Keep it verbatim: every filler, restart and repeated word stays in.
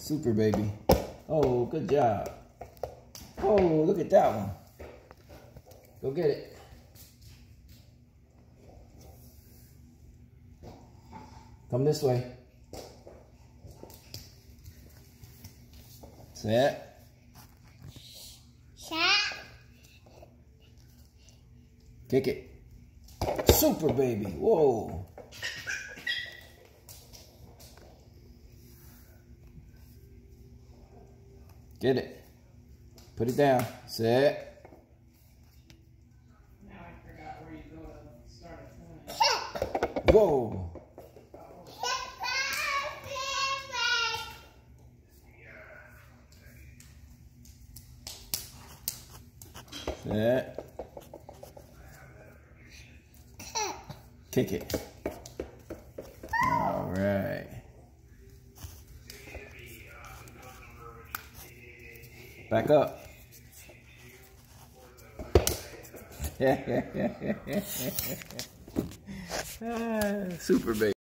Super baby. Oh, good job. Oh, look at that one. Go get it. Come this way. Set. Shot. Kick it. Super baby. Whoa. Get it. Put it down. Set. Now I forgot where you go to start a time. Whoa. Set. Kick it. All right. Back up. Super baby.